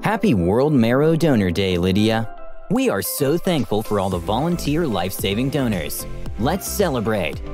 Happy World Marrow Donor Day, Lydia. We are so thankful for all the volunteer life-saving donors. Let's celebrate.